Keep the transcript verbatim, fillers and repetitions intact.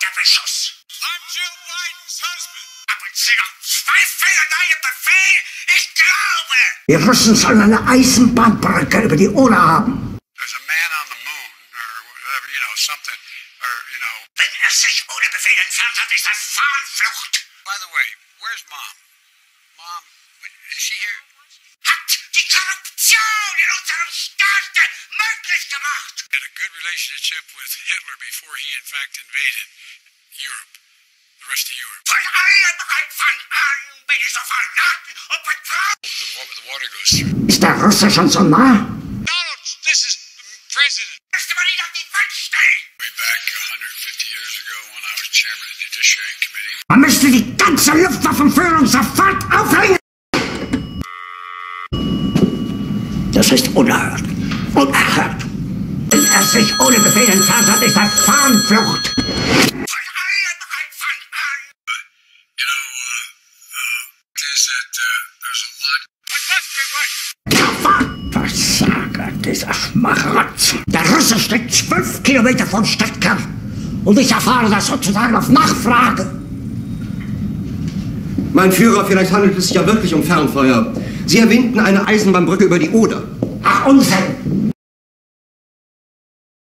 der Beschuss. I'm Jill Bidens husband. Haben Sie noch zweifelnde Befehl? Ich glaube. Die Russen sollen eine Eisenbahnbrücke über die Oder haben. There's a man on the moon, or whatever, you know, something, or, you know. Wenn er sich ohne Befehl entfernt hat, ist das Fahnenflucht. By the way, where's Mom? Mom, is she here? Hat die Korruption in unserem Staat möglich gemacht. Had a good relationship with Hitler before he in fact invaded Europe, the rest of Europe. Von allem Anfang an bin ich so verraten und betraut. The, the water goes through. Ist der Russe schon so nah? Donald, this is the president. Müsste man ihn auf die Wand stellen. Way back one hundred fifty years ago when I was chairman of the Judiciary Committee. Man müsste die ganze Luftwaffenführung sofort aufhängen. Das ist unerhört. Unerhört. Wenn er sich ohne Befehl entfernt hat, ist das Fahnenflucht. Von allem Anfang an. You know, uh, uh, is that, uh, there's a lot. Ja, Versager, dieser Schmarotzer. Der Russe steckt zwölf Kilometer vom Stadtkern. Und ich erfahre das sozusagen auf Nachfrage. Mein Führer, vielleicht handelt es sich ja wirklich um Fernfeuer. Sie erwähnten eine Eisenbahnbrücke über die Oder. Ach, Unsinn!